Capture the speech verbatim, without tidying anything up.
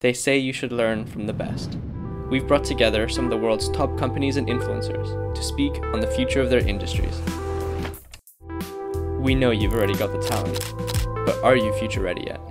They say you should learn from the best. We've brought together some of the world's top companies and influencers to speak on the future of their industries. We know you've already got the talent, but are you future ready yet?